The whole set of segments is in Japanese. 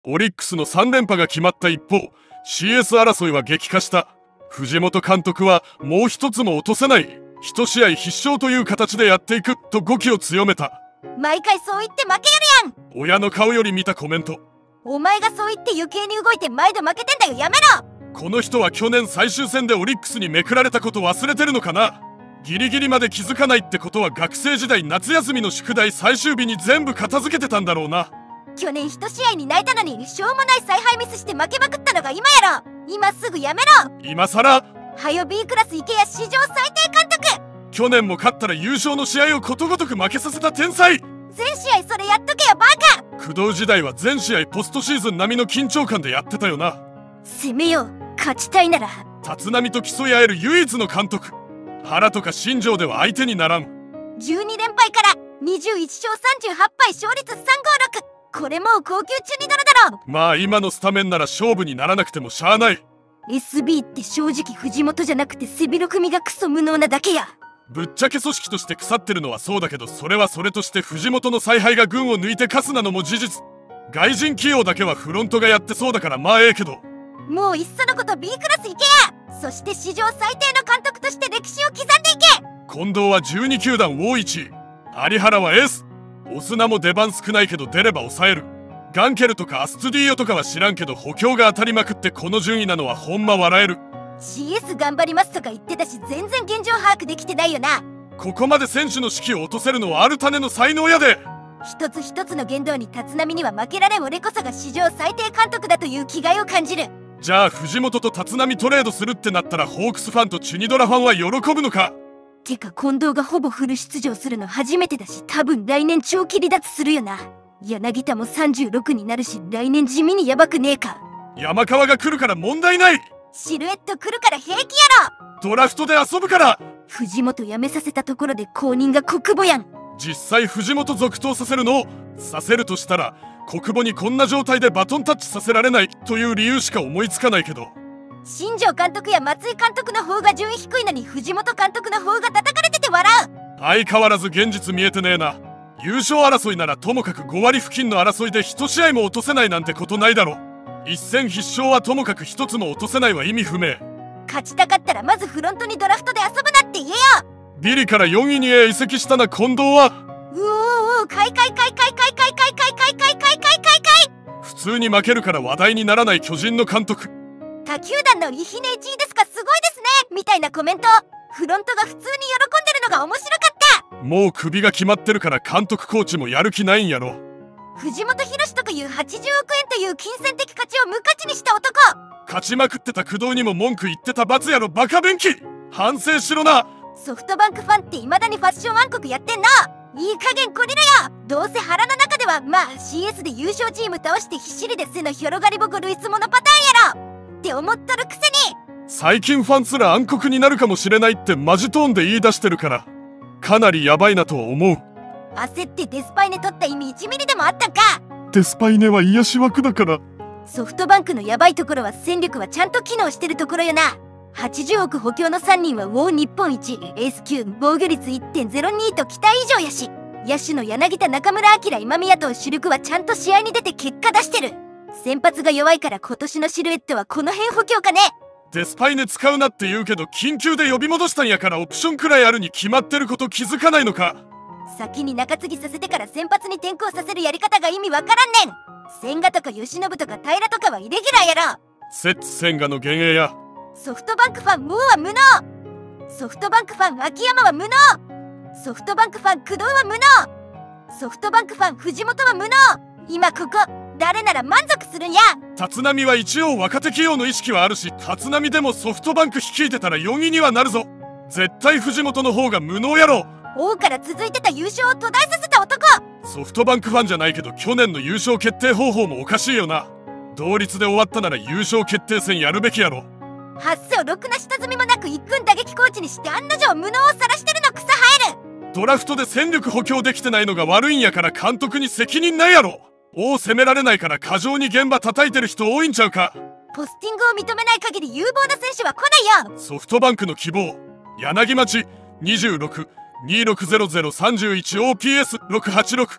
オリックスの3連覇が決まった一方、 CS 争いは激化した。藤本監督はもう一つも落とせない、一試合必勝という形でやっていくと語気を強めた。 毎回そう言って負けよるやん。 親の顔より見たコメント。 お前がそう言って余計に動いて毎度負けてんだよ、やめろ。 この人は去年最終戦でオリックスにめくられたこと忘れてるのかな。ギリギリまで気づかないってことは学生時代夏休みの宿題最終日に全部片付けてたんだろうな。 去年一試合に泣いたのにしょうもない采配ミスして負けまくったのが今やろ。今すぐやめろ。 今さらはよ B クラス行けや、史上最低監督。 去年も勝ったら優勝の試合をことごとく負けさせた天才。 全試合それやっとけよバカ。 工藤時代は全試合ポストシーズン並みの緊張感でやってたよな。 攻めよう、勝ちたいなら。 立浪と競い合える唯一の監督。原とか新庄では相手にならん。 12連敗から21勝38敗勝率356。これもう高級中にドルだろ。 まあ今のスタメンなら勝負にならなくてもしゃあない。 SB って正直藤本じゃなくて背広組がクソ無能なだけや。 ぶっちゃけ組織として腐ってるのはそうだけど、それはそれとして藤本の采配が群を抜いてカスなのも事実。外人起用だけはフロントがやってそうだからまあええけど、 もういっそのこと B クラス行けや。そして史上最低の監督として歴史を刻んでいけ。 近藤は12球団大1位、有原はエース。オスナも出番少ないけど出れば抑える。ガンケルとかアストゥディーヨとかは知らんけど補強が当たりまくってこの順位なのはほんま笑える。 CS 頑張りますとか言ってたし、全然現状把握できてないよな。 ここまで選手の士気を落とせるのはある種の才能やで。 一つ一つの言動に立浪には負けられん俺こそが史上最低監督だという気概を感じる。 じゃあ藤本と立浪トレードするってなったらホークスファンとチュニドラファンは喜ぶのか。 てか近藤がほぼフル出場するの初めてだし、多分来年長期離脱するよな。柳田も36になるし来年地味にヤバくねえか。 山川が来るから問題ない。 シルエット来るから平気やろ。 ドラフトで遊ぶから。 藤本辞めさせたところで後任が国母やん。 実際藤本続投させるの？させるとしたら国母にこんな状態でバトンタッチさせられないという理由しか思いつかないけど、 新庄監督や松井監督の方が順位低いのに藤本監督の方が叩かれてて笑う。 相変わらず現実見えてねえな。優勝争いならともかく5割付近の争いで1試合も落とせないなんてことないだろ。一戦必勝はともかく1つも落とせないは意味不明。 勝ちたかったらまずフロントにドラフトで遊ぶなって言えよ。 ビリから4位に移籍したな近藤は。 うおー買い普通に負けるから話題にならない巨人の監督。 他球団のイヒネ1位ですか、すごいですねみたいなコメント。フロントが普通に喜んでるのが面白かった。 もうクビが決まってるから監督コーチもやる気ないんやろ。 藤本博とかいう80億円という金銭的価値を無価値にした男。 勝ちまくってた工藤にも文句言ってた罰やろバカ弁慶。反省しろな。 ソフトバンクファンって未だにファッション暗黒やってんな。いい加減こりろよ。どうせ腹の中ではまあ CS で優勝チーム倒して必死にで背の広がりぼこ類つものパターンやろって思っとるくせに。 最近ファンすら暗黒になるかもしれないってマジトーンで言い出してるからかなりヤバいなとは思う。 焦ってデスパイネ取った意味1ミリでもあったんか。 デスパイネは癒し枠だから。 ソフトバンクのヤバいところは戦力はちゃんと機能してるところよな。80億補強の3人はウォー日本一、エース級、防御率 1.02 と期待以上やし、野手の柳田、中村晃、今宮と主力はちゃんと試合に出て結果出してる。先発が弱いから今年のシルエットはこの辺補強かね。 デスパイネ使うなって言うけど緊急で呼び戻したんやからオプションくらいあるに決まってること気づかないのか。 先に中継ぎさせてから先発に転向させるやり方が意味わからんねん。千賀とか由伸とか平とかはイレギュラーやろ。 セッツ千賀の幻影や。 ソフトバンクファンモーは無能。ソフトバンクファン秋山は無能。ソフトバンクファン工藤は無能。ソフトバンクファン藤本は無能。今ここ誰なら満足するんや。 立浪は一応若手起用の意識はあるし、立浪でもソフトバンク率いてたら4位にはなるぞ。絶対藤本の方が無能やろ。 王から続いてた優勝を途絶えさせた男。 ソフトバンクファンじゃないけど去年の優勝決定方法もおかしいよな。同率で終わったなら優勝決定戦やるべきやろ。 発生をろくな下積みもなく一軍打撃コーチにして案の定無能を晒してるの草生える。 ドラフトで戦力補強できてないのが悪いんやから監督に責任ないやろ。を責められないから過剰に現場叩いてる人多いんちゃうか。 ポスティングを認めない限り有望な選手は来ないよ。 ソフトバンクの希望柳町26260031OPS686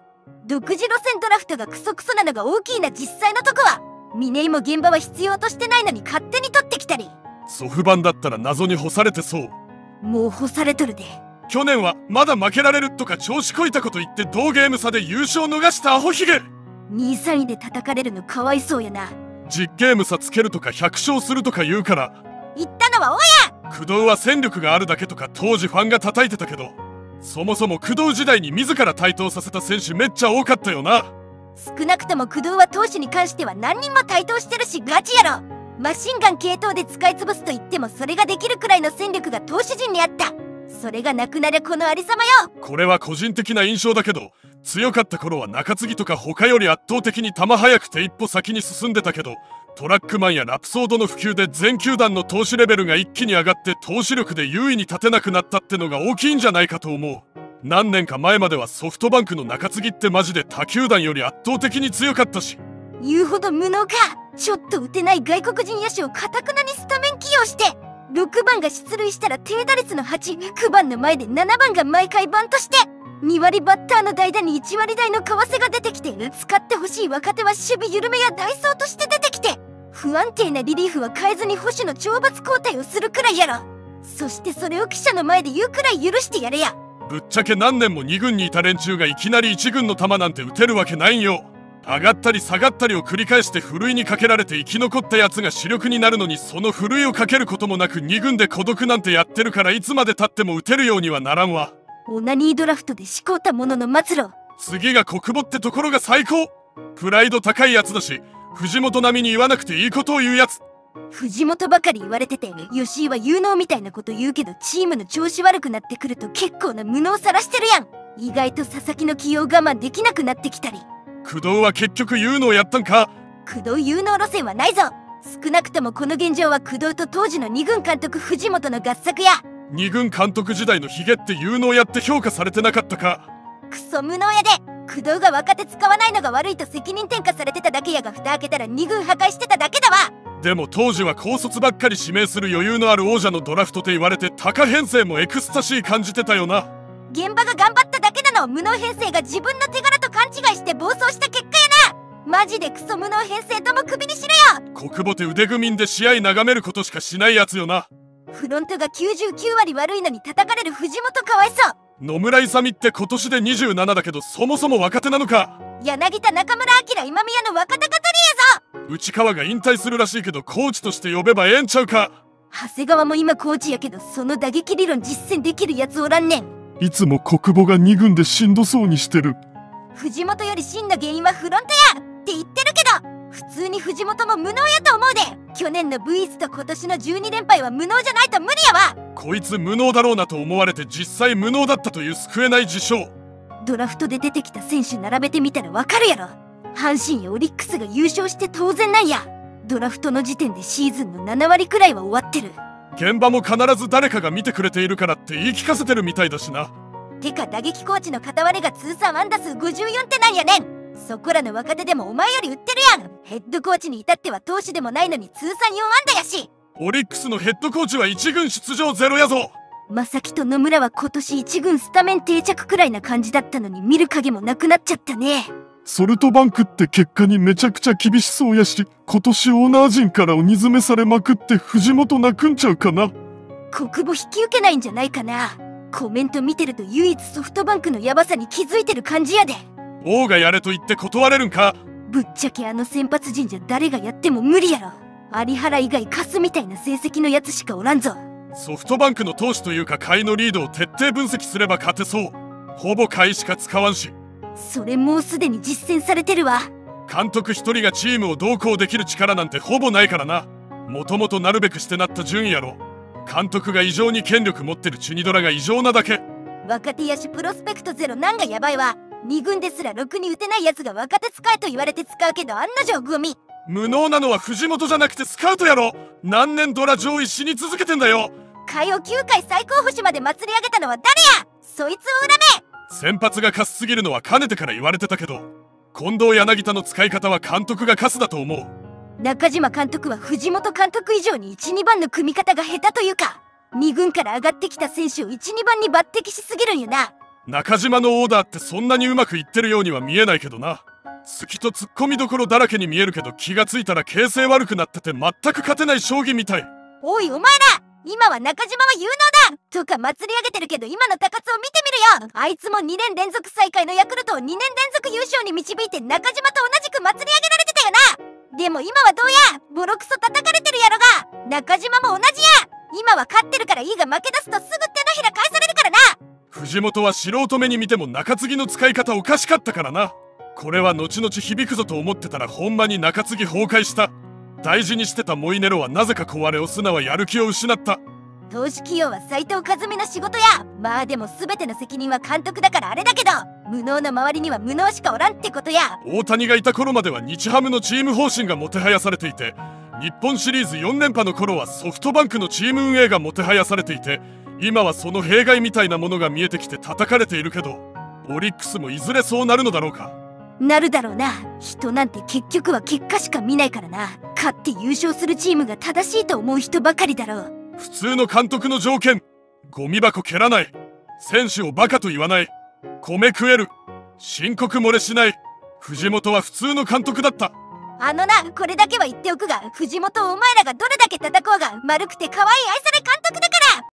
独自路線ドラフトがクソクソなのが大きいな。実際のとこは峰井も現場は必要としてないのに勝手に取ってきたり。 ソフバンだったら謎に干されてそう。 もう干されとるで。 去年はまだ負けられるとか調子こいたこと言って同ゲーム差で優勝逃したアホヒゲ。 2、3位で叩かれるのかわいそうやな。 10ゲーム差つけるとか100勝するとか言うから。 言ったのは工藤は戦力があるだけとか当時ファンが叩いてたけど、そもそも工藤時代に自ら台頭させた選手めっちゃ多かったよな。 少なくとも工藤は投手に関しては何人も台頭してるしガチやろ。マシンガン系統で使い潰すと言ってもそれができるくらいの戦力が投手陣にあった。それがなくなりゃこのありさまよ。 これは個人的な印象だけど、強かった頃は中継ぎとか他より圧倒的に球速くて一歩先に進んでたけど、トラックマンやラプソードの普及で全球団の投手レベルが一気に上がって投手力で優位に立てなくなったってのが大きいんじゃないかと思う。何年か前まではソフトバンクの中継ぎってマジで他球団より圧倒的に強かったし。 言うほど無能か。ちょっと打てない外国人野手をかたくなにスタメン起用して、6番が出塁したら低打率の8、9番の前で7番が毎回バントして、2割バッターの代打に1割台の為替が出てきて、使ってほしい若手は守備緩めやダイソーとして出てきて、不安定なリリーフは変えずに保守の懲罰交代をするくらいやろ。そしてそれを記者の前で言うくらい許してやれや。 ぶっちゃけ何年も2軍にいた連中がいきなり1軍の球なんて打てるわけないんよ。上がったり下がったりを繰り返してふるいにかけられて生き残ったやつが主力になるのに、そのふるいをかけることもなく2軍で孤独なんてやってるから、いつまでたっても打てるようにはならんわ。 オナニードラフトでしこうたものの末路。 次が国母ってところが最高。プライド高いやつだし、藤本並みに言わなくていいことを言うやつ。 藤本ばかり言われてて、吉井は有能みたいなこと言うけど、チームの調子悪くなってくると結構な無能さらしてるやん。意外と佐々木の起用我慢できなくなってきたり。 工藤は結局有能やったんか。 工藤有能路線はないぞ。少なくともこの現状は工藤と当時の2軍監督藤本の合作や。 2軍監督時代のヒゲって有能やって評価されてなかったか。 クソ無能やで。工藤が若手使わないのが悪いと責任転嫁されてただけやが、蓋開けたら2軍破壊してただけだわ。 でも当時は高卒ばっかり指名する余裕のある王者のドラフトって言われて、高編成もエクスタシー感じてたよな。 現場が頑張っただけなのを無能編成が自分の手柄と勘違いして暴走した結果やな。マジでクソ無能編成ともクビにしろよ。 国母って腕組みんで試合眺めることしかしないやつよな。 フロントが99割悪いのに叩かれる藤本かわいそう。 野村勇って今年で27だけど、そもそも若手なのか。 柳田、中村晃、今宮の若手かとりやぞ。 内川が引退するらしいけど、コーチとして呼べばええんちゃうか。 長谷川も今コーチやけど、その打撃理論実践できるやつおらんねん。 いつも国母が2軍でしんどそうにしてる。 藤本より真の原因はフロントやって言ってるけど、普通に藤本も無能やと思うで。去年の V1 と今年の12連敗は無能じゃないと無理やわ。 こいつ無能だろうなと思われて、実際無能だったという救えない事象。 ドラフトで出てきた選手並べてみたらわかるやろ。阪神やオリックスが優勝して当然なんや。ドラフトの時点でシーズンの7割くらいは終わってる。 現場も必ず誰かが見てくれているからって言い聞かせてるみたいだしな。 てか打撃コーチの片割れが通算安打数54ってなんやねん。そこらの若手でもお前より売ってるやん。ヘッドコーチに至っては投手でもないのに通算4安打やし。 オリックスのヘッドコーチは1軍出場ゼロやぞ。 正木と野村は今年1軍スタメン定着くらいな感じだったのに、見る影もなくなっちゃったね。 ソルトバンクって結果にめちゃくちゃ厳しそうやし、今年オーナー陣から鬼詰めされまくって藤本泣くんちゃうかな。 国母引き受けないんじゃないかな。コメント見てると唯一ソフトバンクのヤバさに気づいてる感じやで。 王がやれと言って断れるんか。 ぶっちゃけあの先発陣じゃ誰がやっても無理やろ。有原以外カスみたいな成績のやつしかおらんぞ。 ソフトバンクの投手というか下位のリードを徹底分析すれば勝てそう。ほぼ下位しか使わんし。 それもうすでに実践されてるわ。 監督一人がチームを同行できる力なんてほぼないからな。もともとなるべくしてなった順位やろ。監督が異常に権力持ってるチュニドラが異常なだけ。 若手野手プロスペクトゼロなんがやばいわ。2軍ですらろくに打てないやつが若手使えと言われて使うけど案の定ゴミ。 無能なのは藤本じゃなくてスカウトやろ。何年ドラ上位しに続けてんだよ。 海を9回最高星まで祭り上げたのは誰や。そいつを恨め。 先発がカスすぎるのはかねてから言われてたけど、近藤柳田の使い方は監督がカスだと思う。 中島監督は藤本監督以上に 1,2 番の組み方が下手というか、2軍から上がってきた選手を 1,2 番に抜擢しすぎるんよな。 中島のオーダーってそんなにうまくいってるようには見えないけどな。突きと突っ込みどころだらけに見えるけど、気がついたら形勢悪くなってて全く勝てない将棋みたい。 おいお前ら、今は中島は有能だとか祭り上げてるけど、今の高津を見てみるよ。あいつも2年連続最下位のヤクルトを2年連続優勝に導いて中島と同じく祭り上げられてたよな。でも今はどうや、ボロクソ叩かれてるやろが。中島も同じや。今は勝ってるからいいが、負け出すとすぐ手のひら返されるからな。 藤本は素人目に見ても中継ぎの使い方おかしかったからな。これは後々響くぞと思ってたらほんまに中継ぎ崩壊した。大事にしてたモイネロはなぜか壊れ、オスナはやる気を失った。 投手起用は斉藤和美の仕事や。まあでも全ての責任は監督だからあれだけど、無能の周りには無能しかおらんってことや。 大谷がいた頃までは日ハムのチーム方針がもてはやされていて、日本シリーズ4連覇の頃はソフトバンクのチーム運営がもてはやされていて、今はその弊害みたいなものが見えてきて叩かれているけど、オリックスもいずれそうなるのだろうか。 なるだろうな。人なんて結局は結果しか見ないからな。勝って優勝するチームが正しいと思う人ばかりだろう。 普通の監督の条件、ゴミ箱蹴らない、選手をバカと言わない、米食える、申告漏れしない。藤本は普通の監督だった。 あのな、これだけは言っておくが、藤本お前らがどれだけ叩こうが、丸くて可愛い愛され監督だから。